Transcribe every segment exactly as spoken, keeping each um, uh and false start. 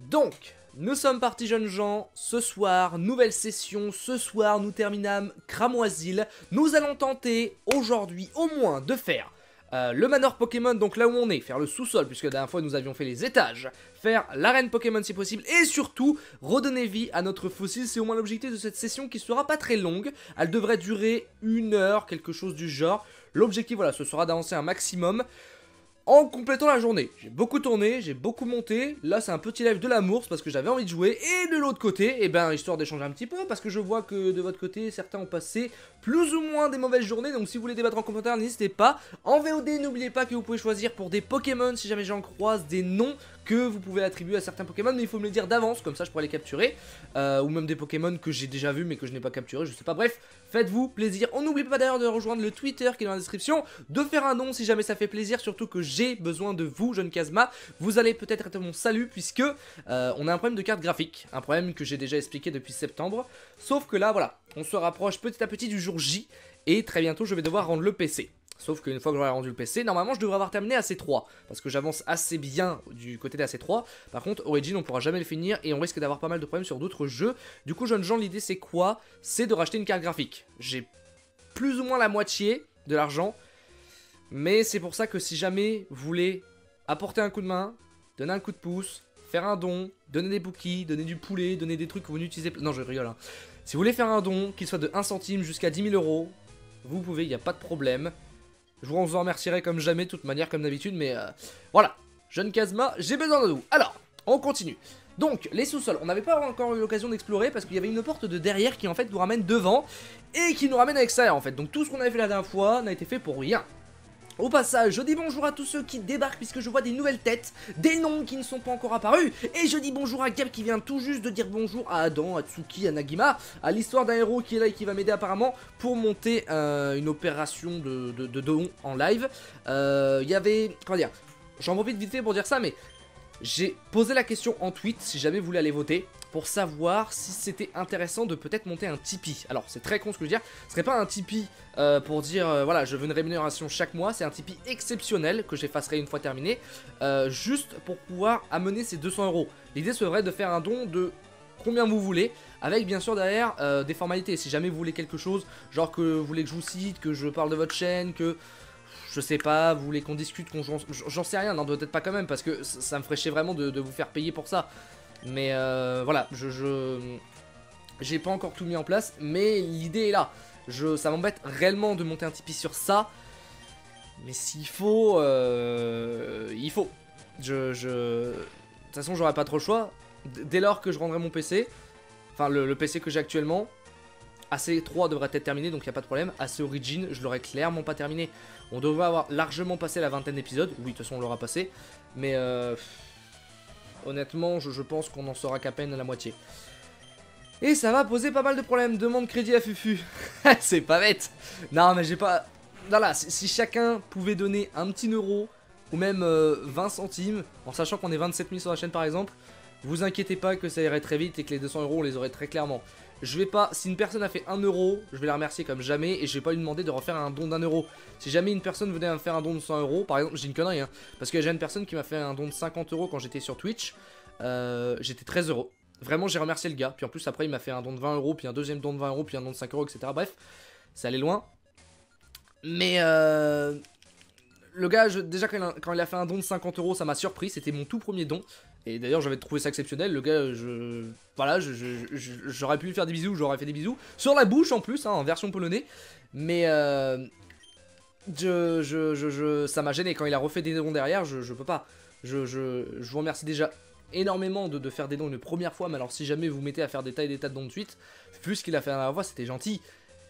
Donc, nous sommes partis jeunes gens, ce soir, nouvelle session, ce soir nous terminâmes Cramoisil. Nous allons tenter aujourd'hui au moins de faire euh, le manoir Pokémon, donc là où on est, faire le sous-sol, puisque la dernière fois nous avions fait les étages, faire l'arène Pokémon si possible, et surtout redonner vie à notre fossile. C'est au moins l'objectif de cette session qui sera pas très longue, elle devrait durer une heure, quelque chose du genre. L'objectif voilà, ce sera d'avancer un maximum en complétant la journée. J'ai beaucoup tourné, j'ai beaucoup monté, là c'est un petit live de l'amour, c'est parce que j'avais envie de jouer, et de l'autre côté, et eh ben histoire d'échanger un petit peu, parce que je vois que de votre côté, certains ont passé plus ou moins des mauvaises journées, donc si vous voulez débattre en commentaire, n'hésitez pas. En V O D, n'oubliez pas que vous pouvez choisir pour des Pokémon, si jamais j'en croise, des noms que vous pouvez attribuer à certains Pokémon, mais il faut me le dire d'avance, comme ça je pourrais les capturer, euh, ou même des Pokémon que j'ai déjà vus mais que je n'ai pas capturé, je sais pas, bref, faites-vous plaisir. On n'oublie pas d'ailleurs de rejoindre le Twitter qui est dans la description, de faire un don si jamais ça fait plaisir, surtout que j'ai besoin de vous, jeune Kazma. Vous allez peut-être être mon salut, puisque euh, on a un problème de carte graphique, un problème que j'ai déjà expliqué depuis septembre, sauf que là, voilà, on se rapproche petit à petit du jour J, et très bientôt je vais devoir rendre le P C. Sauf qu'une fois que j'aurai rendu le P C, normalement je devrais avoir terminé A C trois, parce que j'avance assez bien du côté d'A C trois. Par contre, Origin on pourra jamais le finir et on risque d'avoir pas mal de problèmes sur d'autres jeux. Du coup, jeunes gens, l'idée c'est quoi? C'est de racheter une carte graphique. J'ai plus ou moins la moitié de l'argent, mais c'est pour ça que si jamais vous voulez apporter un coup de main, donner un coup de pouce, faire un don, donner des bookies, donner du poulet, donner des trucs que vous n'utilisez pas... Non, je rigole, hein. Si vous voulez faire un don, qu'il soit de un centime jusqu'à dix mille euros, vous pouvez, il n'y a pas de problème. Je vous en remercierai comme jamais, de toute manière, comme d'habitude, mais euh, voilà. Jeune Kazma, j'ai besoin de vous. Alors, on continue. Donc, les sous-sols, on n'avait pas encore eu l'occasion d'explorer parce qu'il y avait une porte de derrière qui en fait nous ramène devant et qui nous ramène à l'extérieur en fait. Donc tout ce qu'on avait fait la dernière fois n'a été fait pour rien. Au passage, je dis bonjour à tous ceux qui débarquent puisque je vois des nouvelles têtes, des noms qui ne sont pas encore apparus, et je dis bonjour à Gab qui vient tout juste de dire bonjour à Adam, à Tsuki, à Nagima, à l'histoire d'un héros qui est là et qui va m'aider apparemment pour monter euh, une opération de, de, de don en live. Il euh, y avait, comment dire, j'en profite vite fait pour dire ça, mais j'ai posé la question en tweet si jamais vous voulez aller voter, pour savoir si c'était intéressant de peut-être monter un Tipeee. Alors c'est très con ce que je veux dire, ce serait pas un Tipeee euh, pour dire euh, voilà je veux une rémunération chaque mois, c'est un Tipeee exceptionnel que j'effacerai une fois terminé, euh, juste pour pouvoir amener ces deux cents euros. L'idée serait de faire un don de combien vous voulez, avec bien sûr derrière euh, des formalités, si jamais vous voulez quelque chose, genre que vous voulez que je vous cite, que je parle de votre chaîne, que... je sais pas, vous voulez qu'on discute, qu'on j'en sais rien, non peut-être pas quand même, parce que ça me ferait chier vraiment de, de vous faire payer pour ça. Mais euh, voilà, je... je... j'ai pas encore tout mis en place, mais l'idée est là. Je, ça m'embête réellement de monter un Tipeee sur ça, mais s'il faut, euh, il faut. Je... je... De toute façon, j'aurai pas trop le choix. Dès lors que je rendrai mon P C, enfin le, le P C que j'ai actuellement, A C trois devrait être terminé, donc il n'y a pas de problème. A C Origin, je l'aurais clairement pas terminé. On devrait avoir largement passé la vingtaine d'épisodes. Oui, de toute façon, on l'aura passé. Mais euh, honnêtement, je, je pense qu'on en saura qu'à peine à la moitié. Et ça va poser pas mal de problèmes. Demande crédit à Fufu. C'est pas bête. Non, mais j'ai pas... Voilà, si, si chacun pouvait donner un petit euro, ou même euh, vingt centimes, en sachant qu'on est vingt-sept mille sur la chaîne par exemple, vous inquiétez pas que ça irait très vite et que les deux cents euros on les aurait très clairement. Je vais pas, si une personne a fait un euro, je vais la remercier comme jamais et je vais pas lui demander de refaire un don d'un euro. Si jamais une personne venait à me faire un don de cent euros, par exemple, j'ai une connerie hein, parce que j'ai une personne qui m'a fait un don de cinquante euros quand j'étais sur Twitch, euh, j'étais très heureux. Vraiment j'ai remercié le gars, puis en plus après il m'a fait un don de vingt euros, puis un deuxième don de vingt euros, puis un don de cinq euros, et cetera. Bref, ça allait loin. Mais euh... le gars, je, déjà quand il, a, quand il a fait un don de cinquante euros, ça m'a surpris, c'était mon tout premier don. Et d'ailleurs j'avais trouvé ça exceptionnel, le gars, je... Voilà, j'aurais pu lui faire des bisous, j'aurais fait des bisous. Sur la bouche en plus, hein, en version polonais. Mais euh... Je, je, je, je, ça m'a gêné, quand il a refait des dons derrière, je, je peux pas. Je, je, je vous remercie déjà énormément de, de faire des dons une première fois, mais alors si jamais vous mettez à faire des tas et des tas de dons de suite, vu ce qu'il a fait la dernière fois, c'était gentil.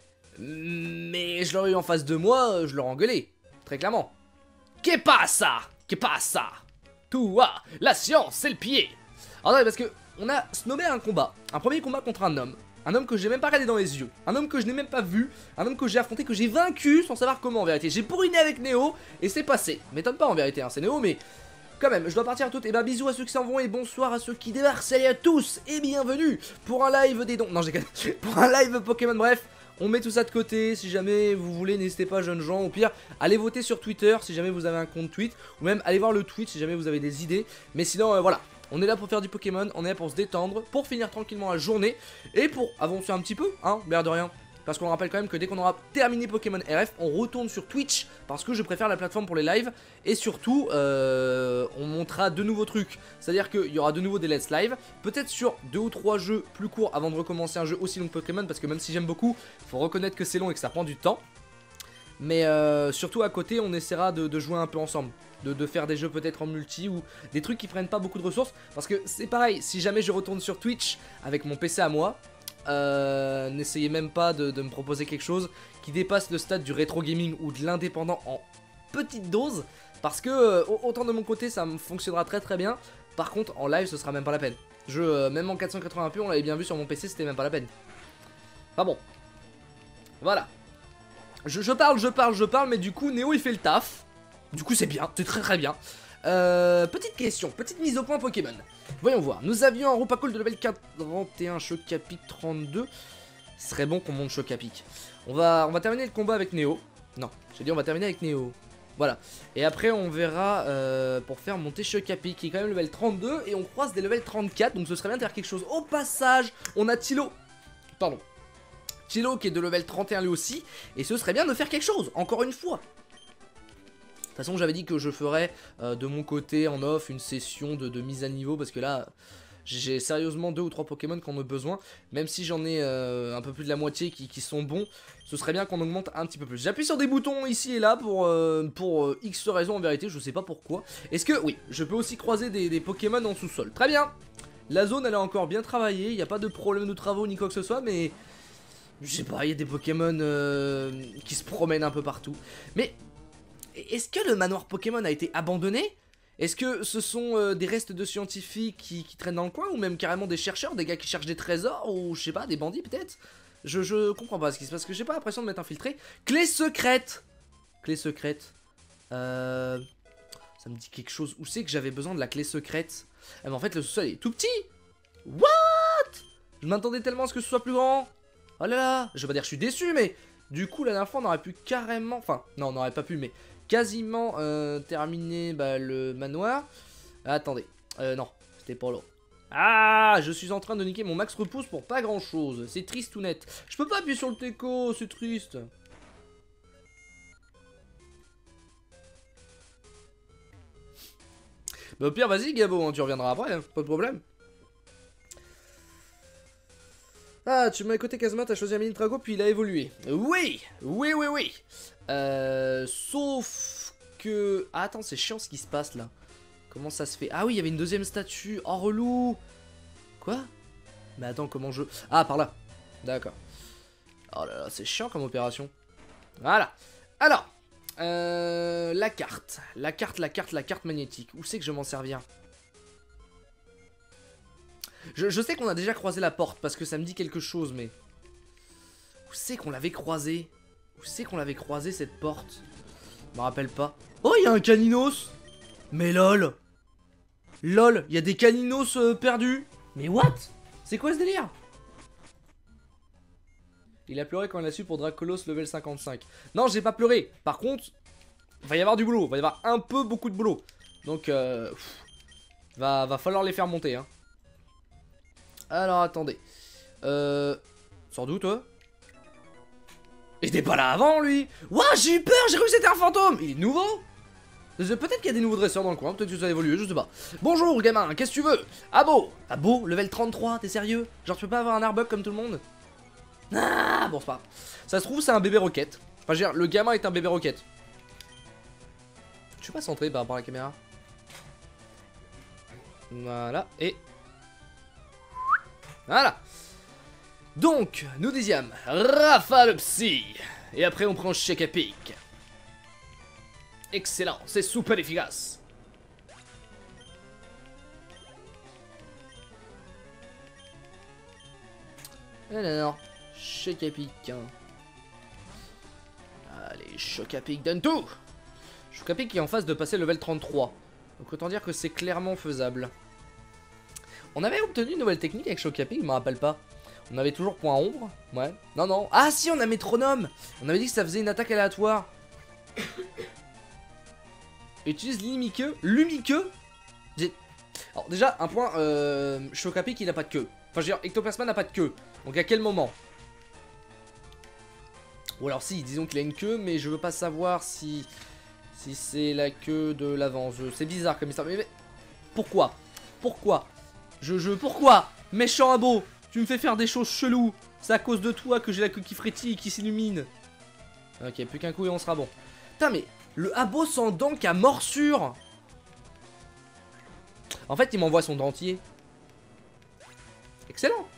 Mais je l'aurais eu en face de moi, je l'aurais engueulé, très clairement. Qu'est passa? Qu'est passa? Toi, la science, c'est le pied. Alors non, parce que on a snobé un combat, un premier combat contre un homme, un homme que j'ai même pas regardé dans les yeux, un homme que je n'ai même pas vu, un homme que j'ai affronté, que j'ai vaincu sans savoir comment en vérité. J'ai bourriné avec Néo et c'est passé. M'étonne pas en vérité, hein, c'est Néo, mais quand même, je dois partir à toutes. Et bah bisous à ceux qui s'en vont et bonsoir à ceux qui débarquent. Salut à tous et bienvenue pour un live des dons. Non, j'ai pour un live Pokémon. Bref, on met tout ça de côté. Si jamais vous voulez, n'hésitez pas, jeunes gens. Au pire, allez voter sur Twitter si jamais vous avez un compte tweet, ou même allez voir le tweet si jamais vous avez des idées. Mais sinon, euh, voilà. On est là pour faire du Pokémon, on est là pour se détendre, pour finir tranquillement la journée et pour avancer un petit peu, hein, l'air de rien. Parce qu'on rappelle quand même que dès qu'on aura terminé Pokémon R F, on retourne sur Twitch parce que je préfère la plateforme pour les lives. Et surtout, euh, on montrera de nouveaux trucs. C'est-à-dire qu'il y aura de nouveau des Let's Live. Peut-être sur deux ou trois jeux plus courts avant de recommencer un jeu aussi long que Pokémon. Parce que même si j'aime beaucoup, il faut reconnaître que c'est long et que ça prend du temps. Mais euh, surtout à côté, on essaiera de, de jouer un peu ensemble. De, de faire des jeux peut-être en multi ou des trucs qui prennent pas beaucoup de ressources. Parce que c'est pareil, si jamais je retourne sur Twitch avec mon P C à moi... Euh, n'essayez même pas de, de me proposer quelque chose qui dépasse le stade du rétro gaming ou de l'indépendant en petite dose. Parce que euh, autant de mon côté ça me fonctionnera très très bien. Par contre en live ce sera même pas la peine. Je, euh, même en quatre cent quatre-vingts p on l'avait bien vu sur mon P C, c'était même pas la peine. Enfin bon. Voilà. Je, je parle, je parle, je parle, mais du coup Néo il fait le taf. Du coup c'est bien, c'est très très bien. Euh, petite question, petite mise au point Pokémon. Voyons voir, nous avions un Roupacool de level quarante et un, Chocapic trente-deux. Ce serait bon qu'on monte Chocapic. On va, on va terminer le combat avec Néo. Non, j'ai dit on va terminer avec Néo. Voilà, et après on verra euh, pour faire monter Chocapic qui est quand même level trente-deux. Et on croise des level trente-quatre, donc ce serait bien de faire quelque chose. Au passage, on a Tilo. Pardon. Tilo qui est de level trente et un lui aussi. Et ce serait bien de faire quelque chose, encore une fois. De toute façon j'avais dit que je ferais euh, de mon côté en off une session de, de mise à niveau. Parce que là j'ai sérieusement deux ou trois Pokémon qu'on a besoin. Même si j'en ai euh, un peu plus de la moitié qui, qui sont bons. Ce serait bien qu'on augmente un petit peu plus. J'appuie sur des boutons ici et là pour, euh, pour euh, X raisons en vérité. Je sais pas pourquoi. Est-ce que oui, je peux aussi croiser des, des Pokémon en sous-sol. Très bien. La zone elle est encore bien travaillée. Il n'y a pas de problème de travaux ni quoi que ce soit. Mais je sais pas, il y a des Pokémon euh, qui se promènent un peu partout. Mais est-ce que le manoir Pokémon a été abandonné? Est-ce que ce sont euh, des restes de scientifiques qui, qui traînent dans le coin? Ou même carrément des chercheurs, des gars qui cherchent des trésors? Ou je sais pas, des bandits peut-être? je, je comprends pas ce qui se passe, parce que j'ai pas l'impression de m'être infiltré. Clé secrète. Clé secrète. Euh... Ça me dit quelque chose. Où c'est que j'avais besoin de la clé secrète? Ah mais en fait le sous-sol est tout petit. What? Je m'attendais tellement à ce que ce soit plus grand. Oh là là. Je vais pas dire que je suis déçu, mais... Du coup la dernière fois on aurait pu carrément... Enfin, non on n'aurait pas pu, mais... Quasiment euh, terminé bah, le manoir. Ah, attendez, euh, non, c'était pas là. Ah, je suis en train de niquer mon max repousse pour pas grand chose. C'est triste ou net. Je peux pas appuyer sur le teco, c'est triste. Bah au pire vas-y Gabo, hein, tu reviendras après, hein, pas de problème. Ah, tu m'as écouté Kazuma, t'as choisi un mini Trago puis il a évolué. Oui, oui, oui, oui. Euh, sauf que... Ah, attends, c'est chiant ce qui se passe là. Comment ça se fait? Ah oui, il y avait une deuxième statue. Oh, relou. Quoi? Mais attends, comment je... Ah, par là. D'accord. Oh là là, c'est chiant comme opération. Voilà. Alors, euh, la carte. La carte, la carte, la carte magnétique. Où c'est que je m'en servir? Je, je sais qu'on a déjà croisé la porte parce que ça me dit quelque chose, mais... Où c'est qu'on l'avait croisé? Où c'est qu'on l'avait croisé cette porte? Je me rappelle pas. Oh, il y a un caninos. Mais lol. Lol, il y a des caninos euh, perdus. Mais what? C'est quoi ce délire? Il a pleuré quand il a su pour Dracolos level cinquante-cinq. Non, j'ai pas pleuré. Par contre, il va y avoir du boulot. Il va y avoir un peu beaucoup de boulot. Donc, euh, pff, va, va falloir les faire monter, hein. Alors, attendez. Euh... Sans doute, toi. Il était pas là avant, lui. Ouah, j'ai eu peur, j'ai cru que c'était un fantôme. Il est nouveau. Peut-être qu'il y a des nouveaux dresseurs dans le coin, peut-être que ça a évolué, je sais pas. Bonjour, gamin, qu'est-ce que tu veux? Abo. Abo, level trente-trois, t'es sérieux? Genre, tu peux pas avoir un Arbok comme tout le monde? Ah, bon, c'est pas grave. Ça se trouve, c'est un bébé roquette. Enfin, je veux dire, le gamin est un bébé roquette. Je suis pas centré par rapport à la caméra. Voilà, et... Voilà. Donc, nous disions Rafale Psy. Et après, on prend Chocapic. Excellent, c'est super efficace. Alors, Chocapic. Allez, Chocapic donne tout. Chocapic est en phase de passer level trente-trois. Donc autant dire que c'est clairement faisable. On avait obtenu une nouvelle technique avec Chocapic, je me rappelle pas. On avait toujours point ombre. Ouais. Non, non. Ah si, on a métronome. On avait dit que ça faisait une attaque aléatoire. Utilise l'imiqueux. L'humiqueux. Alors déjà, un point, euh, Chocapic il n'a pas de queue. Enfin, je veux dire, Ectoplasma n'a pas de queue. Donc à quel moment? Ou alors si, disons qu'il a une queue, mais je veux pas savoir si... Si c'est la queue de l'avant. C'est bizarre comme ça. Mais, mais pourquoi? Pourquoi je, je... Pourquoi méchant abo, tu me fais faire des choses cheloues. C'est à cause de toi que j'ai la queue qui frétille et qui s'illumine. Ok, plus qu'un coup et on sera bon. Putain, mais le abo sans dents qu'à morsure. En fait, il m'envoie son dentier. Excellent.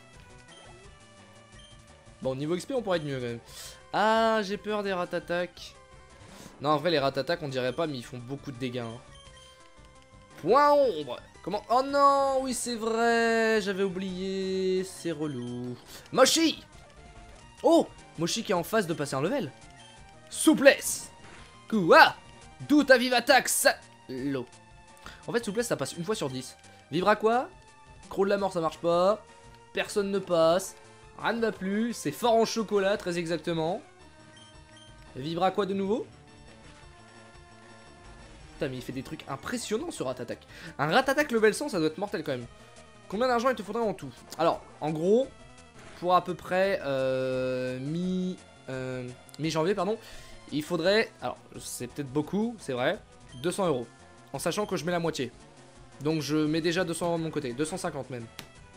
Bon, niveau X P, on pourrait être mieux quand même. Ah, j'ai peur des ratatak. Non, en vrai, les ratatak, on dirait pas, mais ils font beaucoup de dégâts. Hein. Point ombre. Comment? Oh non, oui, c'est vrai. J'avais oublié. C'est relou. Moshi. Oh, Moshi qui est en phase de passer un level. Souplesse. Quoi? D'où ta vive attaque, salaud. En fait, souplesse, ça passe une fois sur dix. Vibra quoi? Croc de la mort, ça marche pas. Personne ne passe. Rien ne va plus. C'est fort en chocolat, très exactement. Vibra quoi de nouveau? Putain, mais il fait des trucs impressionnants sur Ratatak. Un Ratatak level cent, ça doit être mortel quand même. Combien d'argent il te faudrait en tout? Alors, en gros, pour à peu près euh, mi, euh, mi-janvier, pardon, il faudrait, alors c'est peut-être beaucoup, c'est vrai, deux cents euros. En sachant que je mets la moitié. Donc je mets déjà deux cents euros de mon côté, deux cent cinquante même.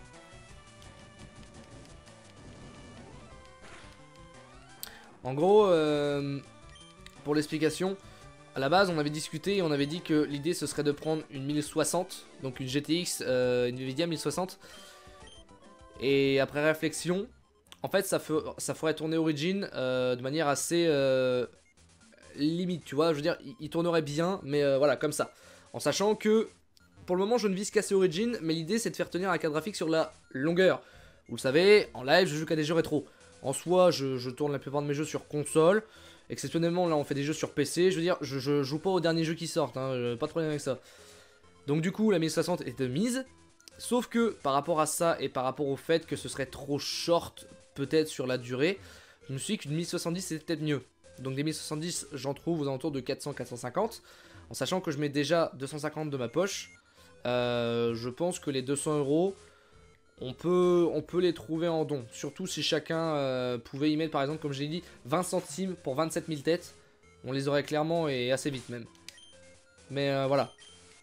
En gros, euh, pour l'explication, à la base on avait discuté et on avait dit que l'idée ce serait de prendre une mille soixante, donc une G T X, euh, une Nvidia mille soixante. Et après réflexion, en fait ça, fe ça ferait tourner Origin euh, de manière assez euh, limite, tu vois, je veux dire, il, il tournerait bien, mais euh, voilà, comme ça. En sachant que, pour le moment je ne vise qu'à ces Origin, mais l'idée c'est de faire tenir la carte graphique sur la longueur. Vous le savez, en live je joue qu'à des jeux rétro. En soi, je, je tourne la plupart de mes jeux sur console. Exceptionnellement, là, on fait des jeux sur P C. Je veux dire, je, je joue pas aux derniers jeux qui sortent. Hein, pas de problème avec ça. Donc, du coup, la mille soixante est de mise. Sauf que, par rapport à ça et par rapport au fait que ce serait trop short, peut-être sur la durée, je me suis dit qu'une mille soixante-dix c'était peut-être mieux. Donc, des mille soixante-dix, j'en trouve aux alentours de quatre cents à quatre cent cinquante. En sachant que je mets déjà deux cent cinquante de ma poche. Euh, je pense que les deux cents euros. On peut, on peut les trouver en don. Surtout si chacun euh, pouvait y mettre par exemple, comme j'ai dit, vingt centimes pour vingt-sept mille têtes. On les aurait clairement et assez vite même. Mais euh, voilà.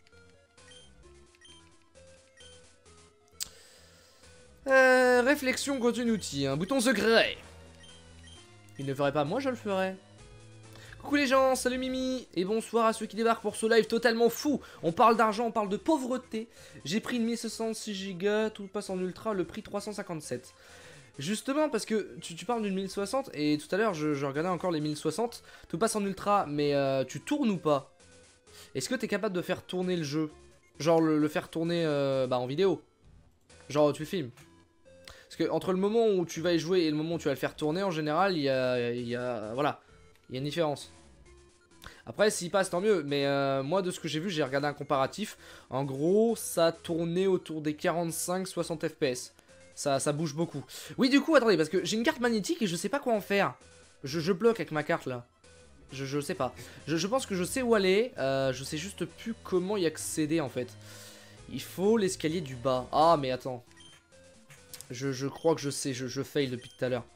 Euh, réflexion continue outil. Un bouton secret. Il ne le ferait pas, moi je le ferais. Coucou les gens, salut Mimi, et bonsoir à ceux qui débarquent pour ce live totalement fou. On parle d'argent, on parle de pauvreté. J'ai pris une mille soixante-six gigas, tout passe en ultra, le prix trois cent cinquante-sept. Justement parce que tu, tu parles d'une mille soixante, et tout à l'heure je, je regardais encore les mille soixante, tout passe en ultra, mais euh, tu tournes ou pas? Est-ce que tu es capable de faire tourner le jeu? Genre le, le faire tourner euh, bah, en vidéo? Genre tu filmes? Parce que entre le moment où tu vas y jouer et le moment où tu vas le faire tourner, en général, il y a, il y a... Voilà. Il y a une différence. Après, s'il passe, tant mieux. Mais euh, moi, de ce que j'ai vu, j'ai regardé un comparatif. En gros, ça tournait autour des quarante-cinq à soixante F P S. Ça, ça bouge beaucoup. Oui, du coup, attendez, parce que j'ai une carte magnétique et je sais pas quoi en faire. Je, je bloque avec ma carte, là. Je, je sais pas. Je, je pense que je sais où aller. Euh, je sais juste plus comment y accéder, en fait. Il faut l'escalier du bas. Ah, mais attends. Je, je crois que je sais. Je, je fail depuis tout à l'heure.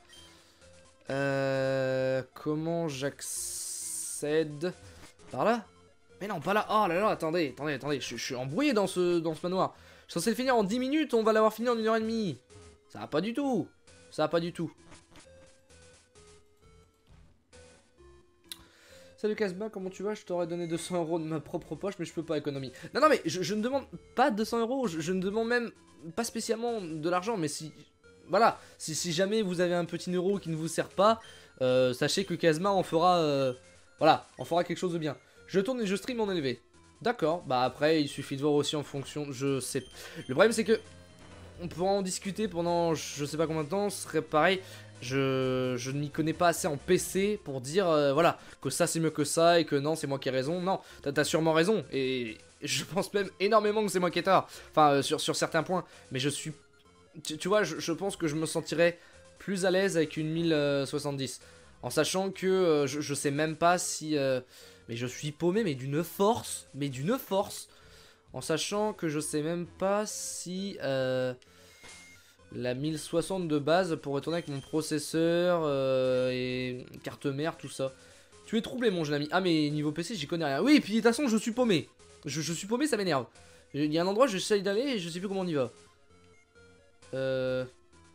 Euh, comment j'accède? Par là? Mais non, pas là. Oh là là, attendez, attendez, attendez. Je, je suis embrouillé dans ce, dans ce manoir. Je suis censé le finir en dix minutes, on va l'avoir fini en une heure et demie. Ça va pas du tout. Ça va pas du tout. Salut Casbah, comment tu vas? Je t'aurais donné deux cents euros de ma propre poche, mais je peux pas, économie. Non, non, mais je, je ne demande pas deux cents euros. Je, je ne demande même pas spécialement de l'argent, mais si... Voilà, si, si jamais vous avez un petit euro qui ne vous sert pas, euh, sachez que Kazma en fera, euh, voilà, en fera quelque chose de bien. Je tourne et je stream en élevé. D'accord, bah après il suffit de voir aussi en fonction, je sais. Le problème c'est que on pourra en discuter pendant je sais pas combien de temps, ce serait pareil. Je, je ne m'y connais pas assez en P C pour dire, euh, voilà, que ça c'est mieux que ça et que non c'est moi qui ai raison. Non, t'as sûrement raison et je pense même énormément que c'est moi qui ai tort. Enfin, euh, sur, sur certains points, mais je suis... Tu, tu vois, je, je pense que je me sentirais plus à l'aise avec une mille soixante-dix. En sachant que euh, je, je sais même pas si... Euh, mais je suis paumé, mais d'une force. Mais d'une force. En sachant que je sais même pas si euh, la mille soixante de base pourrait tourner avec mon processeur euh, et carte mère, tout ça. Tu es troublé mon jeune ami. Ah mais niveau P C j'y connais rien. Oui et puis de toute façon je suis paumé. Je, je suis paumé, ça m'énerve. Il y a un endroit j'essaye d'aller et je sais plus comment on y va. Euh...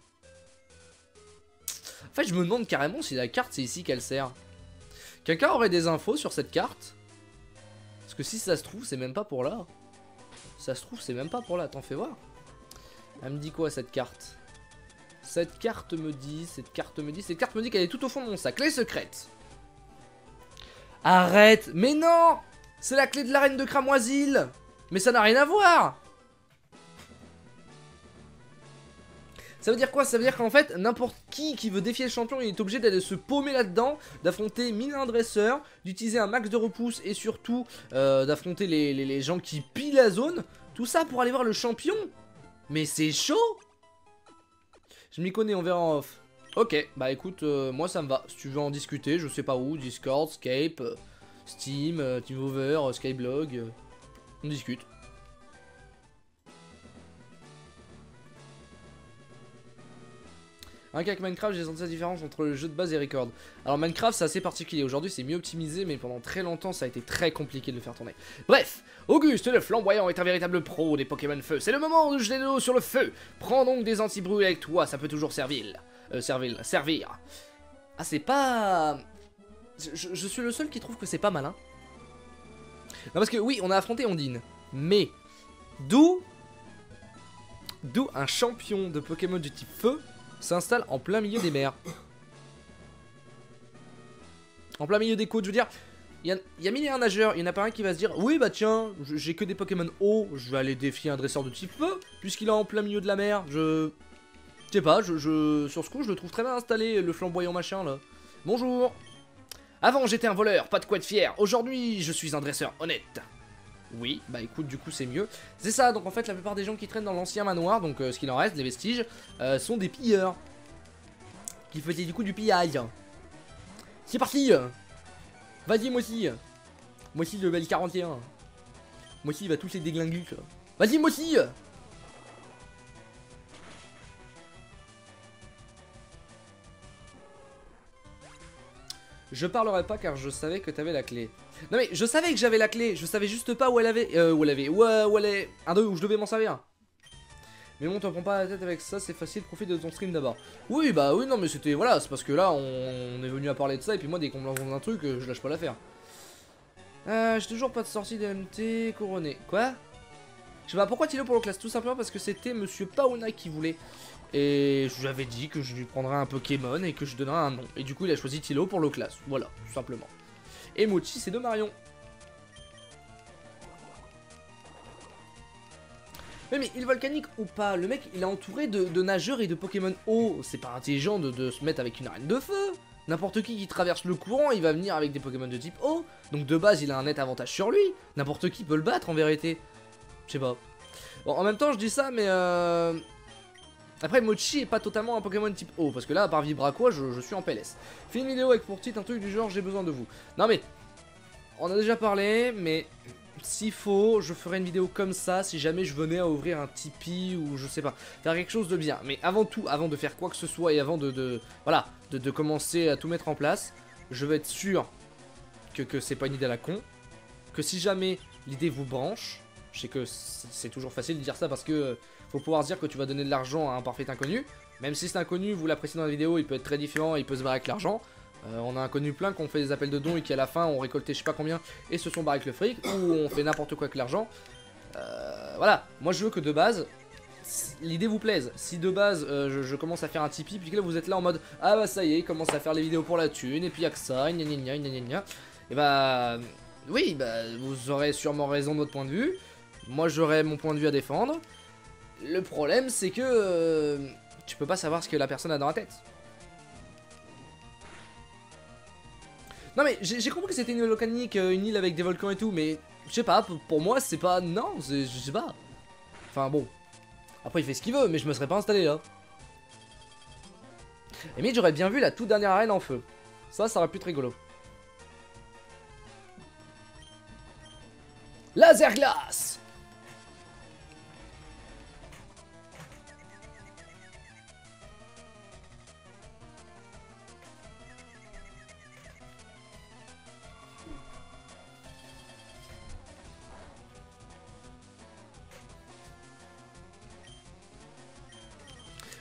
En fait je me demande carrément si la carte c'est ici qu'elle sert. Quelqu'un aurait des infos sur cette carte? Parce que si ça se trouve c'est même pas pour là. Ça se trouve c'est même pas pour là, t'en fais voir. Elle me dit quoi cette carte? Cette carte me dit, cette carte me dit, cette carte me dit qu'elle est tout au fond de mon sac. Clé secrète. Arrête. Mais non. C'est la clé de l'arène de Cramoisil. Mais ça n'a rien à voir. Ça veut dire quoi? Ça veut dire qu'en fait, n'importe qui qui veut défier le champion, il est obligé d'aller se paumer là-dedans, d'affronter mille et un dresseurs, d'utiliser un max de repousse et surtout euh, d'affronter les, les, les gens qui pillent la zone. Tout ça pour aller voir le champion. Mais c'est chaud. Je m'y connais, on verra en off. Ok, bah écoute, euh, moi ça me va. Si tu veux en discuter, je sais pas où, Discord, Skype, euh, Steam, euh, TeamViewer, euh, Skyblog, euh, on discute. Un cas avec Minecraft, j'ai senti la différence entre le jeu de base et Record. Alors Minecraft c'est assez particulier, aujourd'hui c'est mieux optimisé, mais pendant très longtemps ça a été très compliqué de le faire tourner. Bref, Auguste le flamboyant est un véritable pro des Pokémon Feu. C'est le moment de jeter de l'eau sur le feu. Prends donc des anti-bruits avec toi, ça peut toujours servir. Euh, servir, servir. Ah c'est pas... Je, je suis le seul qui trouve que c'est pas malin. Non parce que oui, on a affronté Ondine, mais d'où... D'où un champion de Pokémon du type Feu s'installe en plein milieu des mers. En plein milieu des côtes, je veux dire, il y a, y a mille et un nageurs, il n'y en a pas un qui va se dire oui bah tiens, j'ai que des Pokémon eau, je vais aller défier un dresseur de type feu, puisqu'il est en plein milieu de la mer, je... Je sais pas, je, je, sur ce coup je le trouve très bien installé, le flamboyant machin là. Bonjour. Avant j'étais un voleur, pas de quoi être fier, aujourd'hui je suis un dresseur honnête. Oui, bah écoute, du coup c'est mieux. C'est ça, donc en fait la plupart des gens qui traînent dans l'ancien manoir, donc euh, ce qu'il en reste, les vestiges, euh, sont des pilleurs. Qui faisaient du coup du pillage. C'est parti. Vas-y moi aussi. Moi aussi le level quarante et un. Moi aussi il va tous les déglinguer. Vas-y moi aussi. Je parlerai pas car je savais que t'avais la clé. Non mais je savais que j'avais la clé, je savais juste pas où elle avait. Euh, où elle avait. Où, euh, où elle est. Un, deux, où je devais m'en servir. Mais bon, t'en prends pas la tête avec ça, c'est facile, profite de ton stream d'abord. Oui, bah oui, non, mais c'était. Voilà, c'est parce que là, on, on est venu à parler de ça, et puis moi, dès qu'on me lance un truc, je lâche pas l'affaire. Euh, j'ai toujours pas de sortie de M T couronné. Quoi? Je sais pas pourquoi Tilo pour le classe, tout simplement parce que c'était Monsieur Paona qui voulait. Et je lui avais dit que je lui prendrais un Pokémon et que je donnerais un nom. Et du coup, il a choisi Tilo pour le classe. Voilà, tout simplement. Et Mochi, c'est de Marion. Mais, mais il volcanique ou pas, le mec, il est entouré de, de nageurs et de Pokémon eau. C'est pas intelligent de, de se mettre avec une arène de feu. N'importe qui qui traverse le courant, il va venir avec des Pokémon de type eau. Donc de base, il a un net avantage sur lui. N'importe qui peut le battre en vérité. Je sais pas. Bon, en même temps, je dis ça, mais euh... après, Mochi est pas totalement un Pokémon type eau, parce que là, à part Vibraquois, je, je suis en P L S. Fais une vidéo avec pour titre un truc du genre, j'ai besoin de vous. Non mais, on a déjà parlé, mais s'il faut, je ferai une vidéo comme ça, si jamais je venais à ouvrir un Tipeee, ou je sais pas, faire quelque chose de bien. Mais avant tout, avant de faire quoi que ce soit, et avant de, de voilà, de, de commencer à tout mettre en place, je veux être sûr que, que c'est pas une idée à la con, que si jamais l'idée vous branche, je sais que c'est toujours facile de dire ça parce que euh, faut pouvoir se dire que tu vas donner de l'argent à un parfait inconnu. Même si c'est inconnu, vous l'appréciez dans la vidéo, il peut être très différent, il peut se barrer avec l'argent. Euh, on a un connu plein qu'on fait des appels de dons et qui à la fin ont récolté je sais pas combien et se sont barrés avec le fric, ou on fait n'importe quoi avec l'argent. Euh, voilà, moi je veux que de base, l'idée vous plaise. Si de base euh, je, je commence à faire un Tipeee, puis que là vous êtes là en mode ah bah ça y est, il commence à faire les vidéos pour la thune, et puis y'a que ça, gna gna gna gna gna gna, et bah oui, bah vous aurez sûrement raison de votre point de vue. Moi j'aurai mon point de vue à défendre. Le problème c'est que euh, tu peux pas savoir ce que la personne a dans la tête. Non mais j'ai compris que c'était une île volcanique, une île avec des volcans et tout, mais je sais pas, pour moi c'est pas... Non, je sais pas. Enfin bon. Après il fait ce qu'il veut, mais je me serais pas installé là. Et mais j'aurais bien vu la toute dernière arène en feu. Ça, ça aurait pu être rigolo. Laser glace.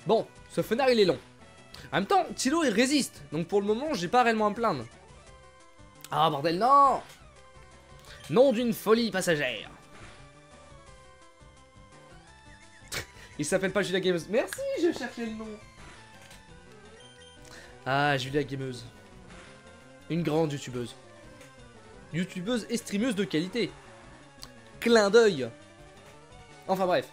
Bon, ce fenard il est long. En même temps, Tilo il résiste, donc pour le moment j'ai pas réellement à me plaindre. Ah bordel, non! Nom d'une folie passagère. Il s'appelle pas Julia Gameuse. Merci, je cherchais le nom. Ah, Julia Gameuse. Une grande youtubeuse. Youtubeuse et streameuse de qualité. Clin d'œil. Enfin bref.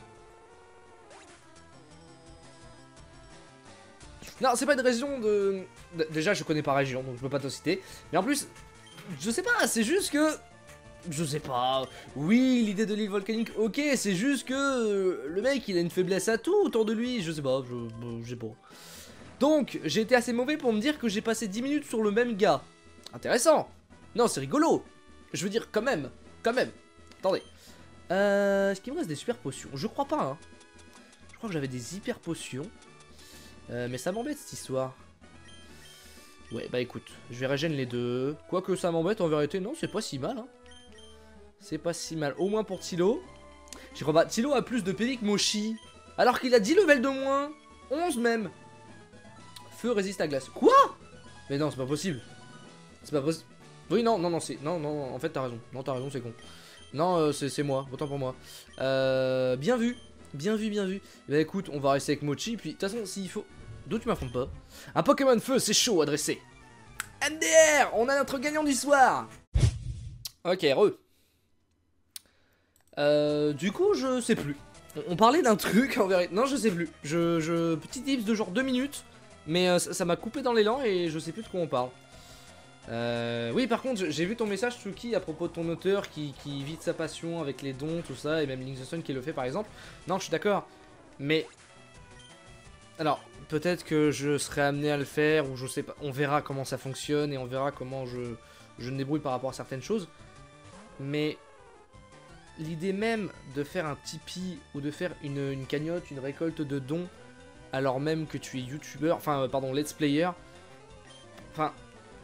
Non, c'est pas une région de... Déjà, je connais pas région, donc je peux pas te citer. Mais en plus, je sais pas, c'est juste que... Je sais pas... Oui, l'idée de l'île volcanique, ok, c'est juste que... Le mec, il a une faiblesse à tout autour de lui, je sais pas, je, je sais pas. Donc, j'ai été assez mauvais pour me dire que j'ai passé dix minutes sur le même gars. Intéressant. Non, c'est rigolo. Je veux dire, quand même, quand même. Attendez. Euh... Est-ce qu'il me reste des super potions? Je crois pas, hein. Je crois que j'avais des hyper potions. Euh, mais ça m'embête cette histoire. Ouais, bah écoute, je vais régénérer les deux. Quoique ça m'embête, en vérité, non, c'est pas si mal. Hein. C'est pas si mal. Au moins pour Tilo. Je crois pas, Tilo a plus de P V que Mochi. Alors qu'il a dix levels de moins. onze même. Feu résiste à glace. Quoi? Mais non, c'est pas possible. C'est pas possible. Oui, non, non, non, c'est... Non, non, en fait, t'as raison. Non, t'as raison, c'est con. Non, euh, c'est moi, autant pour moi. Euh, bien vu. Bien vu, bien vu. Bah écoute, on va rester avec Mochi, puis de toute façon, s'il faut... D'où tu m'affrontes pas? Un Pokémon feu, c'est chaud à dresser. M D R, on a notre gagnant du soir. Ok, re. Euh, du coup, je sais plus. On, on parlait d'un truc, en vérité. Non, je sais plus. Je, je... Petit tips de genre deux minutes, mais euh, ça m'a coupé dans l'élan et je sais plus de quoi on parle. Euh, oui, par contre, j'ai vu ton message, Tsuki, à propos de ton auteur qui, qui vit de sa passion avec les dons, tout ça, et même Link the Sun qui le fait par exemple. Non, je suis d'accord, mais... Alors, peut-être que je serai amené à le faire, ou je sais pas, on verra comment ça fonctionne, et on verra comment je, je me débrouille par rapport à certaines choses. Mais... L'idée même de faire un Tipeee, ou de faire une, une cagnotte, une récolte de dons, alors même que tu es youtubeur, enfin, euh, pardon, let's player, enfin...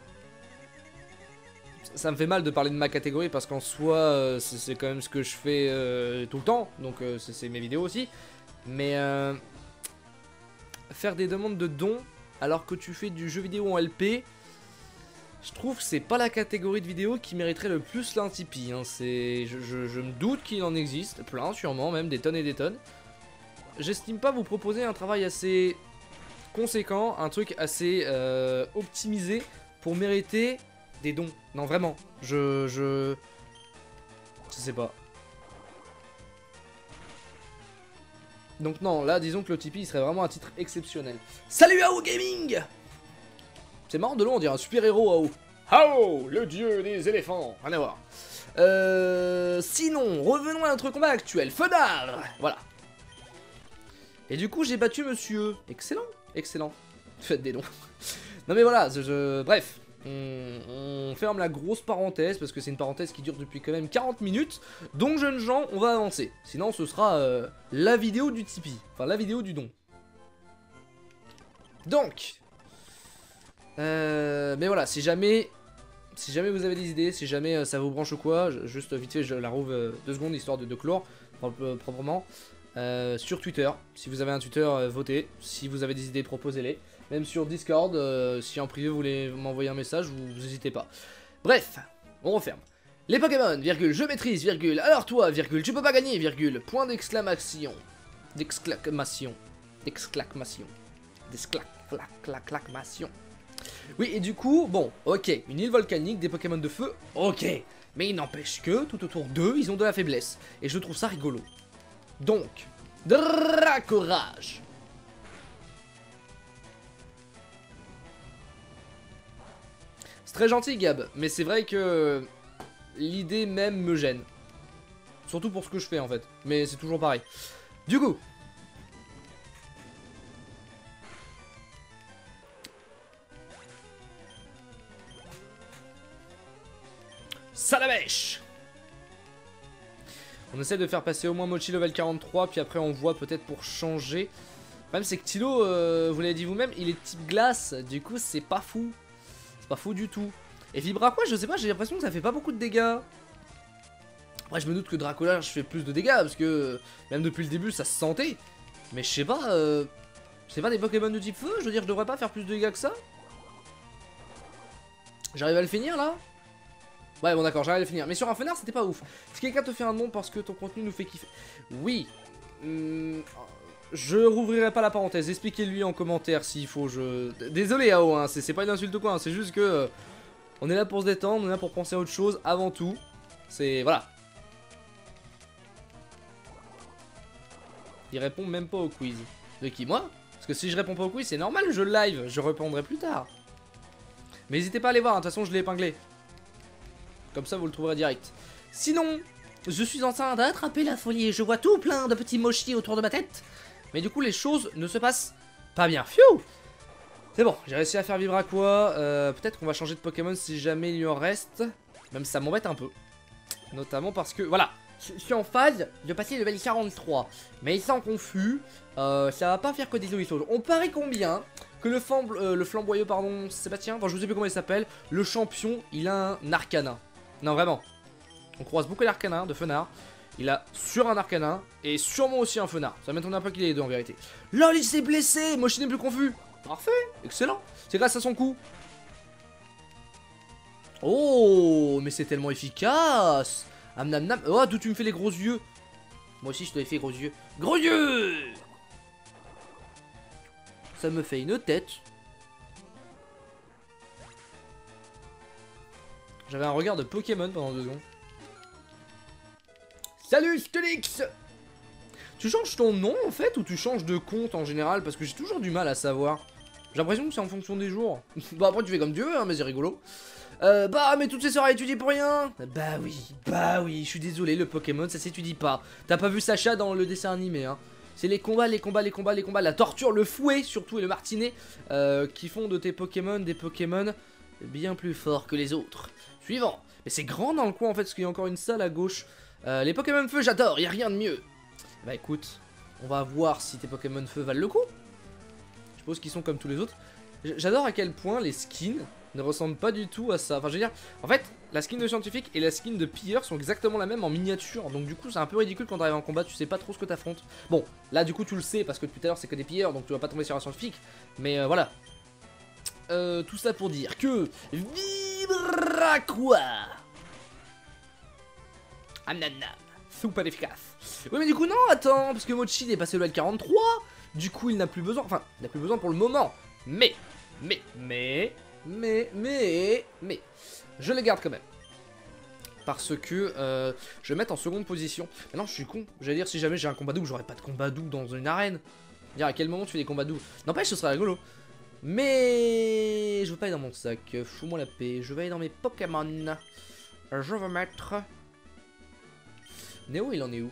Ça me fait mal de parler de ma catégorie parce qu'en soi euh, c'est quand même ce que je fais euh, tout le temps, donc euh, c'est mes vidéos aussi. Mais euh, faire des demandes de dons alors que tu fais du jeu vidéo en L P, je trouve que c'est pas la catégorie de vidéo qui mériterait le plus l'un Tipeee. Hein. Je, je, je me doute qu'il en existe, plein sûrement, même des tonnes et des tonnes. J'estime pas vous proposer un travail assez conséquent, un truc assez euh, optimisé pour mériter... Des dons. Non, vraiment. Je... Je... Je sais pas. Donc non, là, disons que le Tipeee, il serait vraiment un titre exceptionnel. Salut A O Gaming! C'est marrant, de loin, on dirait un super-héros A O. A O, le dieu des éléphants. Rien à voir. Euh... Sinon, revenons à notre combat actuel. Fenard! Voilà. Et du coup, j'ai battu monsieur. Excellent. Excellent. Faites des dons. Non mais voilà, je... je... Bref. On, on ferme la grosse parenthèse parce que c'est une parenthèse qui dure depuis quand même quarante minutes. Donc jeunes gens, on va avancer. Sinon ce sera euh, la vidéo du Tipeee. Enfin la vidéo du don. Donc euh, mais voilà, si jamais Si jamais vous avez des idées, si jamais euh, ça vous branche ou quoi, je, juste vite fait je la rouvre euh, deux secondes histoire de, de clore euh, proprement. Euh, sur Twitter, si vous avez un Twitter, euh, votez. Si vous avez des idées, proposez-les. Même sur Discord, euh, si en privé vous voulez m'envoyer un message, vous n'hésitez pas. Bref, on referme. Les Pokémon, virgule, je maîtrise, virgule, alors toi, virgule, tu peux pas gagner, virgule, point d'exclamation. D'exclamation. D'exclamation. D'exclamation. Oui, et du coup, bon, ok, une île volcanique, des Pokémon de feu, ok. Mais il n'empêche que, tout autour d'eux, ils ont de la faiblesse. Et je trouve ça rigolo. Donc, Dracorage. C'est très gentil Gab, mais c'est vrai que l'idée même me gêne. Surtout pour ce que je fais en fait, mais c'est toujours pareil. Du coup, Salamèche. On essaie de faire passer au moins Mochi level quarante-trois, puis après on voit peut-être pour changer. Le problème c'est que Tilo, euh, vous l'avez dit vous-même, il est type glace, du coup c'est pas fou. C'est pas fou du tout. Et Vibra quoi, je sais pas, j'ai l'impression que ça fait pas beaucoup de dégâts. Après je me doute que Dracolage fait plus de dégâts, parce que même depuis le début ça se sentait. Mais je sais pas, euh, C'est pas des Pokémon de type feu? Je veux dire, je devrais pas faire plus de dégâts que ça? J'arrive à le finir là? Ouais, bon d'accord, j'arrive à le finir. Mais sur un fenard, c'était pas ouf. Si quelqu'un te fait un nom parce que ton contenu nous fait kiffer. Oui. Hum, je rouvrirai pas la parenthèse. Expliquez-lui en commentaire s'il faut. Je... Désolé, A O, hein, c'est pas une insulte ou quoi. Hein, c'est juste que... Euh, on est là pour se détendre, on est là pour penser à autre chose avant tout. C'est... Voilà. Il répond même pas au quiz. De qui, moi? Parce que si je réponds pas au quiz, c'est normal, je live. Je répondrai plus tard. Mais n'hésitez pas à aller voir, de toute façon, je l'ai épinglé. Comme ça, vous le trouverez direct. Sinon, je suis en train d'attraper la folie et je vois tout plein de petits mochis autour de ma tête. Mais du coup, les choses ne se passent pas bien. Phew! C'est bon, j'ai réussi à faire vivre à quoi. Euh, Peut-être qu'on va changer de Pokémon si jamais il y en reste. Même si ça m'embête un peu. Notamment parce que, voilà, je suis en phase de passer le level quarante-trois. Mais étant confus, euh, ça va pas faire que des eaux. On parie combien que le, flambe, euh, le flamboyeux, pardon, Sébastien, enfin je sais plus comment il s'appelle, le champion, il a un arcanin. Non, vraiment. On croise beaucoup d'arcanins, de fenards. Il a sur un arcanin et sûrement aussi un fenard. Ça m'étonne un peu qu'il ait les deux en vérité. Lol, il s'est blessé. Moshi n'est plus confus. Parfait, excellent. C'est grâce à son coup. Oh, mais c'est tellement efficace. Amnamnam. Oh, d'où tu me fais les gros yeux? Moi aussi, je te les fais gros yeux. Gros yeux. Ça me fait une tête. J'avais un regard de Pokémon pendant deux secondes. Salut Stélix! Tu changes ton nom en fait ou tu changes de compte en général? Parce que j'ai toujours du mal à savoir. J'ai l'impression que c'est en fonction des jours. Bah après tu fais comme tu veux hein, mais c'est rigolo. Euh, bah mais toutes ces soirées étudiées pour rien. Bah oui, bah oui, je suis désolé, le Pokémon ça s'étudie pas. T'as pas vu Sacha dans le dessin animé hein. C'est les combats, les combats, les combats, les combats, la torture, le fouet surtout et le martinet euh, qui font de tes Pokémon des Pokémon bien plus forts que les autres. Suivant. Mais c'est grand dans le coin en fait parce qu'il y a encore une salle à gauche. Euh, les Pokémon feu j'adore, y a rien de mieux. Bah écoute, on va voir si tes Pokémon feu valent le coup. Je suppose qu'ils sont comme tous les autres. J'adore à quel point les skins ne ressemblent pas du tout à ça. Enfin je veux dire, en fait la skin de scientifique et la skin de pilleur sont exactement la même en miniature. Donc du coup c'est un peu ridicule quand t'arrives en combat, tu sais pas trop ce que t'affrontes. Bon là du coup tu le sais parce que depuis tout à l'heure c'est que des pilleurs donc tu vas pas tomber sur un scientifique. Mais euh, voilà. Euh, tout ça pour dire que... Vibra quoi? Amnanam. Super efficace. Oui mais du coup non attends, parce que Mochi il est passé le level quarante-trois. Du coup il n'a plus besoin, enfin il n'a plus besoin pour le moment. Mais, mais, mais, mais, mais, mais, je les garde quand même. Parce que euh, je vais mettre en seconde position. Maintenant je suis con, j'allais dire si jamais j'ai un combat double, j'aurais pas de combat double dans une arène. Dire à quel moment tu fais des combats doubles. N'empêche ce serait rigolo. Mais je veux pas aller dans mon sac, fous-moi la paix. Je vais aller dans mes Pokémon. Je veux mettre... Néo il en est où?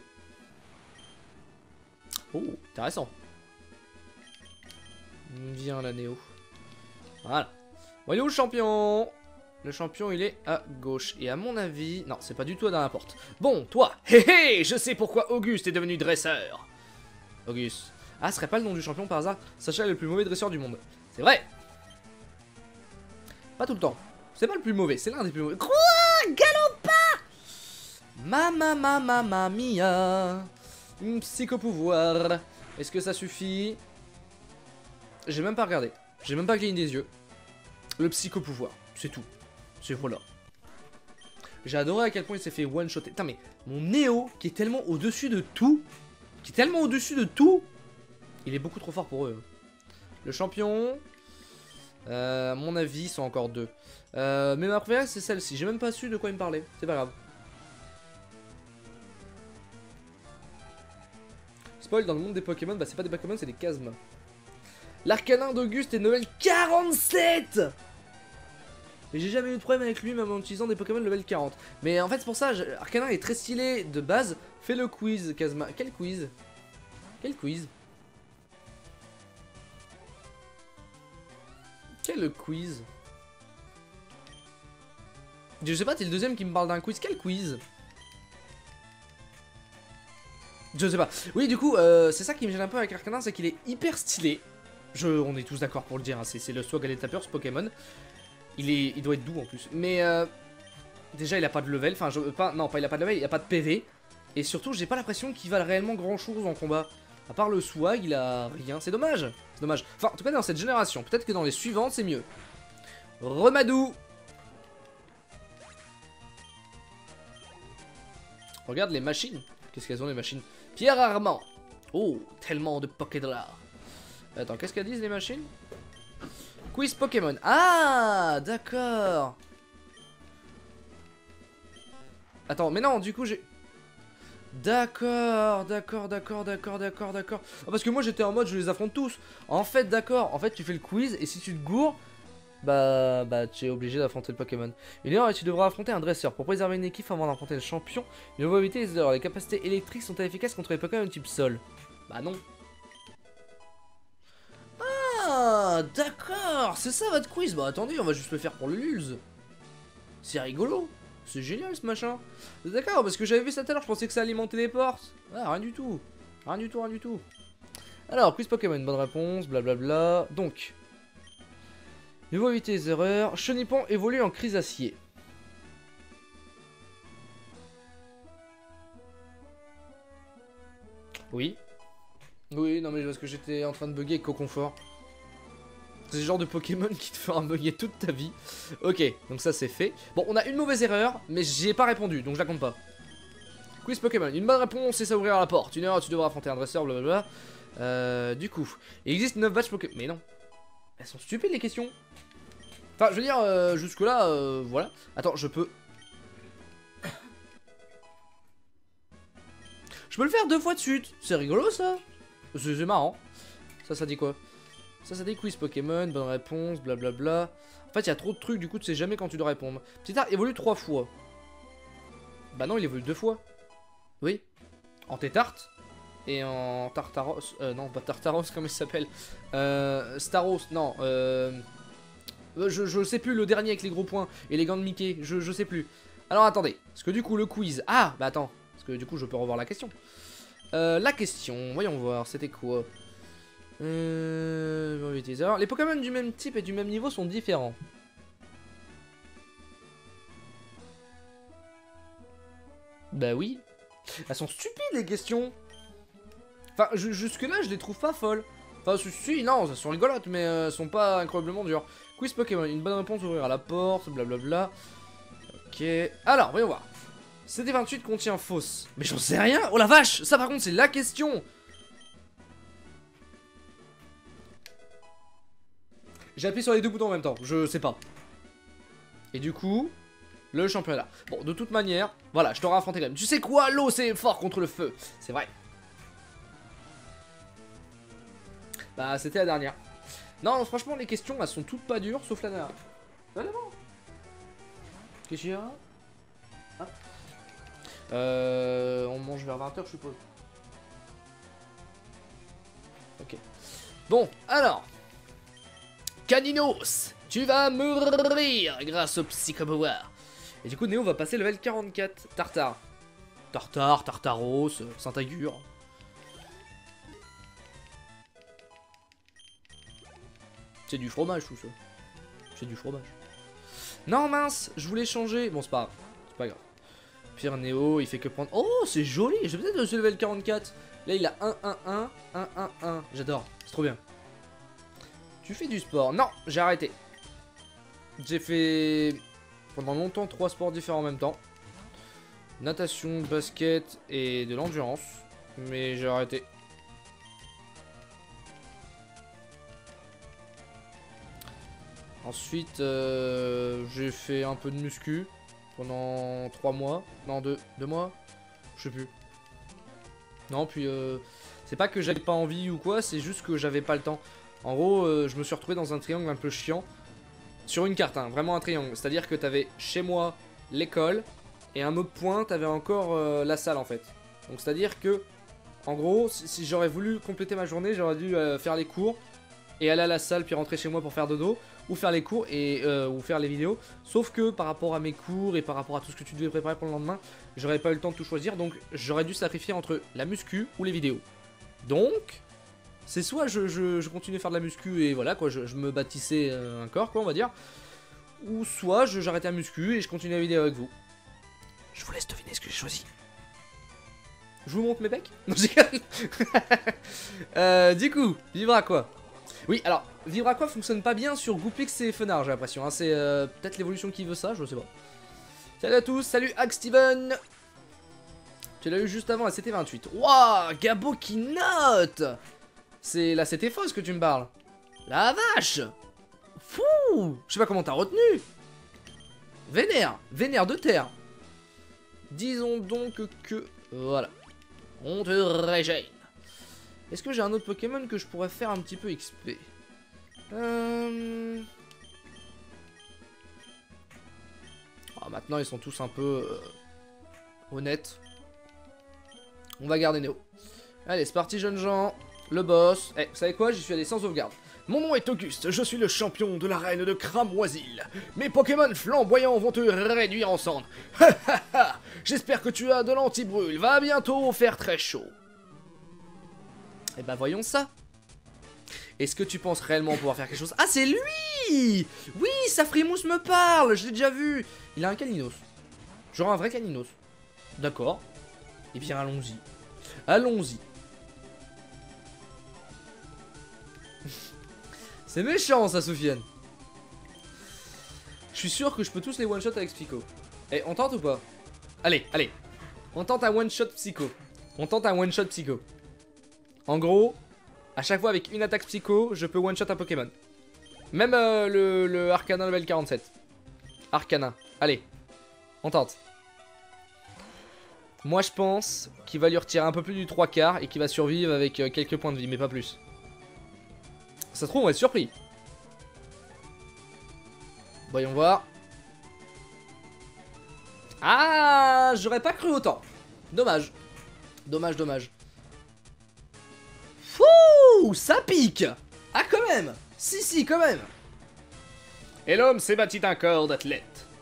Oh, intéressant. Viens là Néo. Voilà. Bon, il est où le champion? Le champion il est à gauche. Et à mon avis... Non, c'est pas du tout dans la porte. Bon, toi. Hé hé, je sais pourquoi Auguste est devenu dresseur. Auguste. Ah, ce serait pas le nom du champion par hasard? Sacha est le plus mauvais dresseur du monde. C'est vrai. Pas tout le temps. C'est pas le plus mauvais, c'est l'un des plus mauvais. Quoi? Galopa! Mama mama mama mia. Psychopouvoir. Est-ce que ça suffit? J'ai même pas regardé. J'ai même pas cligné des yeux. Le psychopouvoir, c'est tout. C'est voilà. J'ai adoré à quel point il s'est fait one-shotter. Putain mais mon Néo qui est tellement au-dessus de tout. Qui est tellement au-dessus de tout. Il est beaucoup trop fort pour eux. Le champion. Euh, à mon avis, ils sont encore deux. Euh, mais ma préférée, c'est celle-ci. J'ai même pas su de quoi il me parlait. C'est pas grave. Spoil, dans le monde des Pokémon, bah c'est pas des Pokémon, c'est des Casma. L'arcanin d'Auguste est level quarante-sept. Et j'ai jamais eu de problème avec lui, même en utilisant des Pokémon level quarante. Mais en fait, c'est pour ça, Arcanin est très stylé de base. Fais le quiz, Kazma. Quel quiz? Quel quiz? Quel quiz? Je sais pas, t'es le deuxième qui me parle d'un quiz. Quel quiz? Je sais pas. Oui, du coup, euh, c'est ça qui me gêne un peu avec Arcanin, c'est qu'il est hyper stylé. Je, on est tous d'accord pour le dire, hein, c'est le swag à l'étapeur ce Pokémon. Il, est, il doit être doux en plus. Mais euh, déjà, il a pas de level. Enfin, je, pas, non, pas, il a pas de level, il a pas de P V. Et surtout, j'ai pas l'impression qu'il valent réellement grand chose en combat. À part le swag, il a rien. C'est dommage. C'est dommage. Enfin, en tout cas, dans cette génération. Peut-être que dans les suivantes, c'est mieux. Remadou. Regarde les machines. Qu'est-ce qu'elles ont, les machines? Pierre Armand. Oh, tellement de Pokédollars. Attends, qu'est-ce qu'elles disent, les machines? Quiz Pokémon. Ah, d'accord. Attends, mais non, du coup, j'ai... D'accord, d'accord, d'accord, d'accord, d'accord, d'accord. Ah, parce que moi, j'étais en mode, je les affronte tous. En fait, d'accord. En fait, tu fais le quiz, et si tu te gourres, bah, bah tu es obligé d'affronter le Pokémon. Une heure, et tu devras affronter un dresseur. Pour préserver une équipe avant d'affronter le champion, il faut éviter les erreurs. Les capacités électriques sont efficaces contre les Pokémon de type sol. Bah non. Ah, d'accord, c'est ça votre quiz. Bah attendez, on va juste le faire pour le Lulz. C'est rigolo. C'est génial ce machin. D'accord, parce que j'avais vu ça tout à l'heure, je pensais que ça alimentait les portes. Ah, rien du tout. Rien du tout, rien du tout. Alors, quiz Pokémon, bonne réponse, blablabla. Donc, il faut éviter les erreurs. Chenipan évolue en crise acier. Oui. Oui, non mais parce que j'étais en train de bugger avec Coconfort. C'est le genre de Pokémon qui te fera bugger toute ta vie. Ok, donc ça c'est fait. Bon, on a une mauvaise erreur, mais j'y ai pas répondu, donc je la compte pas. Quiz Pokémon, une bonne réponse, c'est ça ouvrir la porte. Une heure, tu devras affronter un dresseur, blablabla. Euh, du coup, il existe neuf badges Pokémon. Mais non. Elles sont stupides les questions. Enfin, je veux dire, euh, jusque là, euh, voilà. Attends, je peux... Je peux le faire deux fois de suite. C'est rigolo ça. C'est marrant. Ça, ça dit quoi? Ça, ça dit quiz Pokémon, bonne réponse, blablabla. En fait, il y a trop de trucs, du coup, tu sais jamais quand tu dois répondre. Petit art évolue trois fois. Bah non, il évolue deux fois. Oui. En Tétarte. Et en Tartaros. Euh, non, pas Tartaros, comment il s'appelle euh, Staros, non. Euh, je, je sais plus, le dernier avec les gros points et les gants de Mickey. Je, je sais plus. Alors, attendez. Parce que du coup, le quiz. Ah, bah attends. Parce que du coup, je peux revoir la question. Euh, la question, voyons voir, c'était quoi? Euh, les Pokémon du même type et du même niveau sont différents. Bah oui. Elles sont stupides les questions. Enfin, jusque là je les trouve pas folles. Enfin, si, non, elles sont rigolotes, mais euh, elles sont pas incroyablement dures. Quiz Pokémon, une bonne réponse, ouvrir à la porte, blablabla. Ok. Alors, voyons voir. C D vingt-huit contient fausse. Mais j'en sais rien. Oh la vache. Ça par contre c'est la question. J'ai appuyé sur les deux boutons en même temps, je sais pas. Et du coup, le championnat. Bon, de toute manière, voilà, je t'aurai affronté quand même. Tu sais quoi, l'eau c'est fort contre le feu. C'est vrai. Bah, c'était la dernière. Non, franchement, les questions, elles sont toutes pas dures, sauf la dernière. Qu'est-ce qu'il y a? Ah. Euh, on mange vers vingt heures, je suppose. Ok. Bon, alors. Caninos, tu vas mourir grâce au psychopouvoir. Et du coup, Néo va passer level quarante-quatre. Tartare. Tartare, Tartaros, Saint-Agur. C'est du fromage tout ça. C'est du fromage. Non mince, je voulais changer. Bon, c'est pas grave. C'est pas grave. Pire Néo, il fait que prendre. Oh, c'est joli. J'ai peut-être le level quarante-quatre. Là, il a un un un, un un un. J'adore. C'est trop bien. Tu fais du sport? Non, j'ai arrêté. J'ai fait pendant longtemps trois sports différents en même temps. Natation, basket et de l'endurance. Mais j'ai arrêté. Ensuite, euh, j'ai fait un peu de muscu pendant trois mois. Non, deux, deux mois. Je sais plus. Non, puis euh, c'est pas que j'avais pas envie ou quoi, c'est juste que j'avais pas le temps. En gros, euh, je me suis retrouvé dans un triangle un peu chiant. Sur une carte, hein, vraiment un triangle. C'est-à-dire que t'avais chez moi l'école, et un autre point, t'avais encore euh, la salle en fait. Donc c'est-à-dire que, en gros, si, si j'aurais voulu compléter ma journée, j'aurais dû euh, faire les cours, et aller à la salle, puis rentrer chez moi pour faire dodo, ou faire les cours, et euh, ou faire les vidéos. Sauf que par rapport à mes cours, et par rapport à tout ce que tu devais préparer pour le lendemain, j'aurais pas eu le temps de tout choisir, donc j'aurais dû sacrifier entre la muscu ou les vidéos. Donc... c'est soit je, je, je continue à faire de la muscu et voilà quoi, je, je me bâtissais euh, un corps quoi on va dire. Ou soit j'arrêtais la muscu et je continue la vidéo avec vous. Je vous laisse deviner ce que j'ai choisi. Je vous montre mes becs. Non, j'ai euh, Du coup, vivre à quoi? Oui, alors, vivre à quoi fonctionne pas bien sur Goupix et Fenard, j'ai l'impression. Hein. C'est euh, peut-être l'évolution qui veut ça, je sais pas. Salut à tous, salut Hack Steven. Tu l'as eu juste avant la C T vingt-huit. Waouh, Gabo qui note. C'est la C T fausse que tu me parles. La vache. Fou. Je sais pas comment t'as retenu. Vénère, vénère de terre. Disons donc que... Voilà. On te régène. Est-ce que j'ai un autre Pokémon que je pourrais faire un petit peu X P? euh... ah, Maintenant, ils sont tous un peu... Euh, honnêtes. On va garder Néo. Allez, c'est parti, jeunes gens. Le boss. Eh, vous savez quoi? J'y suis allé sans sauvegarde. Mon nom est Auguste, je suis le champion de l'arène de Cramoisil. Mes Pokémon flamboyants vont te réduire en cendres. J'espère que tu as de l'anti-brûle, va bientôt faire très chaud. Eh ben voyons ça. Est-ce que tu penses réellement pouvoir faire quelque chose? Ah, c'est lui! Oui, Safrimousse me parle, je l'ai déjà vu. Il a un Caninos. Genre un vrai Caninos. D'accord. Eh bien allons-y. Allons-y. C'est méchant ça, Soufiane. Je suis sûr que je peux tous les one-shot avec Psycho. Eh, on tente ou pas? Allez, allez. On tente un one-shot Psycho. On tente un one-shot Psycho. En gros, à chaque fois avec une attaque Psycho, je peux one-shot un Pokémon. Même euh, le, le Arcana level quarante-sept. Arcana. Allez. On tente. Moi je pense qu'il va lui retirer un peu plus du trois quarts et qu'il va survivre avec euh, quelques points de vie, mais pas plus. Ça se trouve, on va être surpris. Voyons voir. Ah, j'aurais pas cru autant. Dommage. Dommage, dommage. Fouh, ça pique. Ah, quand même. Si, si, quand même. Et l'homme s'est bâti un corps d'athlète.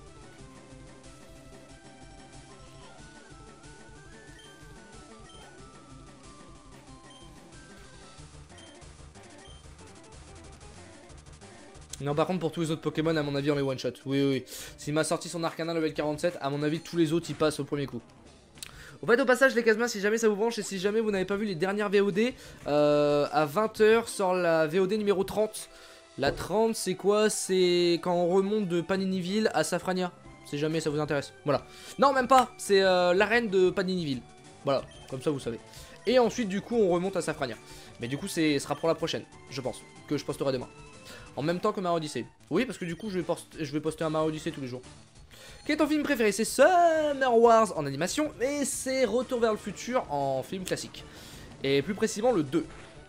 Non, par contre, pour tous les autres Pokémon, à mon avis, on les one-shot. Oui, oui, oui. S'il m'a sorti son Arcana level quarante-sept, à mon avis, tous les autres, ils passent au premier coup. Au fait, au passage, les Casmas, si jamais ça vous branche et si jamais vous n'avez pas vu les dernières V O D, euh, à vingt heures sort la V O D numéro trente. La trente, c'est quoi? C'est quand on remonte de Paniniville à Safrania. Si jamais ça vous intéresse. Voilà. Non, même pas. C'est euh, l'arène de Paniniville. Voilà, comme ça, vous savez. Et ensuite, du coup, on remonte à Safrania. Mais du coup, ce sera pour la prochaine, je pense, que je posterai demain. En même temps que Mario Odyssey. Oui, parce que du coup, je vais, poster, je vais poster un Mario Odyssey tous les jours. Quel est ton film préféré? C'est Summer Wars en animation, mais c'est Retour vers le futur en film classique. Et plus précisément le deux.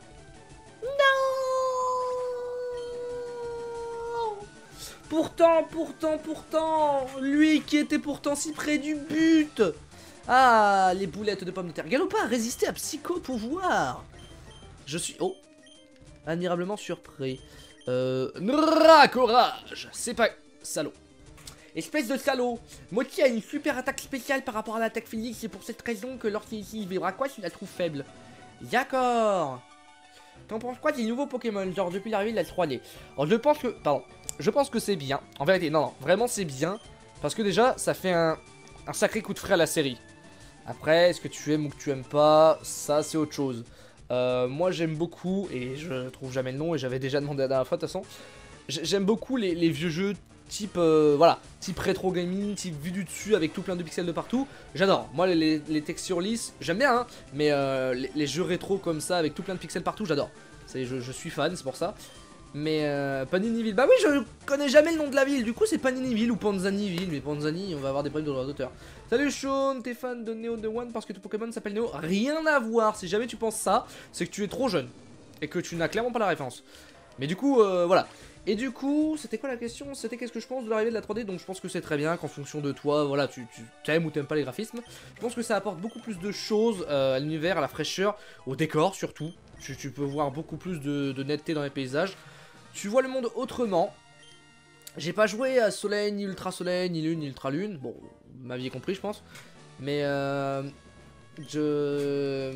Non! Pourtant, pourtant, pourtant, lui qui était pourtant si près du but. Ah, les boulettes de pommes de terre. Galopin a résisté à Psycho Pouvoir. Je suis... Oh, admirablement surpris. Euh... Nra, courage. C'est pas... Salaud. Espèce de salaud. Moti a une super attaque spéciale par rapport à l'attaque physique. C'est pour cette raison que lorsqu'il utilise Vibraquash, il la trouve faible. D'accord. T'en penses quoi des nouveaux Pokémon, genre depuis l'arrivée de la trois D? Alors je pense que... Pardon. Je pense que c'est bien. En vérité, non, non. Vraiment c'est bien. Parce que déjà, ça fait un, un sacré coup de frais à la série. Après, est-ce que tu aimes ou que tu aimes pas? Ça, c'est autre chose. Euh, moi j'aime beaucoup, et je trouve jamais le nom, et j'avais déjà demandé la dernière fois de toute façon. J'aime beaucoup les, les vieux jeux type, euh, voilà, type rétro gaming, type vue du dessus avec tout plein de pixels de partout. J'adore. Moi les, les, les textures lisses, j'aime bien, hein, mais euh, les, les jeux rétro comme ça avec tout plein de pixels partout, j'adore. Je, je suis fan, c'est pour ça. Mais euh, Paniniville, bah oui, je connais jamais le nom de la ville, du coup c'est Paniniville ou Panzaniville, mais Panzani, on va avoir des problèmes de droits d'auteur. Salut Sean, t'es fan de Neo de One parce que ton Pokémon s'appelle Neo? Rien à voir, si jamais tu penses ça, c'est que tu es trop jeune et que tu n'as clairement pas la référence. Mais du coup, euh, voilà. Et du coup, c'était quoi la question? C'était qu'est-ce que je pense de l'arrivée de la trois D? Donc je pense que c'est très bien qu'en fonction de toi, voilà, tu, tu t'aimes ou t'aimes pas les graphismes. Je pense que ça apporte beaucoup plus de choses euh, à l'univers, à la fraîcheur, au décor surtout. Tu, tu peux voir beaucoup plus de, de netteté dans les paysages. Tu vois le monde autrement. J'ai pas joué à Soleil, ni Ultra Soleil, ni Lune, ni Ultra Lune. Bon, vous m'aviez compris, je pense. Mais euh, je...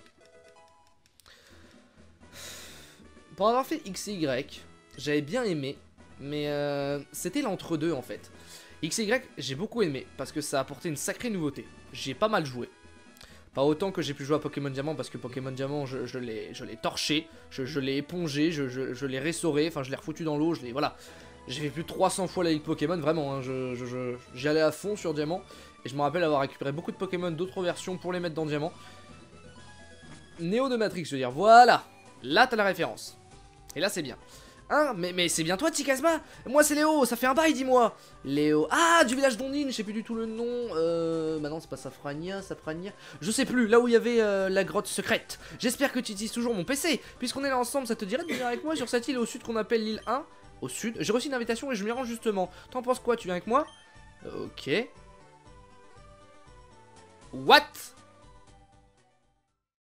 Pour avoir fait X et Y, j'avais bien aimé. Mais euh, c'était l'entre-deux en fait. X et Y, j'ai beaucoup aimé. Parce que ça a apporté une sacrée nouveauté. J'ai pas mal joué. Pas autant que j'ai pu jouer à Pokémon Diamant, parce que Pokémon Diamant, je, je l'ai torché, je, je l'ai épongé, je, je, je l'ai ressoré, enfin je l'ai refoutu dans l'eau, je l'ai... Voilà. J'ai fait plus de trois cents fois la Ligue Pokémon, vraiment, hein, je, je, je, j'y allais à fond sur Diamant. Et je me rappelle avoir récupéré beaucoup de Pokémon d'autres versions pour les mettre dans Diamant. Néo de Matrix, je veux dire, voilà. Là, t'as la référence. Et là, c'est bien. Hein, mais, mais c'est bien toi, Tikasma. Moi, c'est Léo, ça fait un bail, dis-moi. Léo. Ah, du village d'Ondine, je sais plus du tout le nom. Euh. Bah non, c'est pas Safrania, Safrania. Je sais plus, là où il y avait euh, la grotte secrète. J'espère que tu utilises toujours mon P C. Puisqu'on est là ensemble, ça te dirait de venir avec moi sur cette île au sud qu'on appelle l'île un. Au sud. J'ai reçu une invitation et je m'y rends justement. T'en penses quoi? Tu viens avec moi? Ok. What?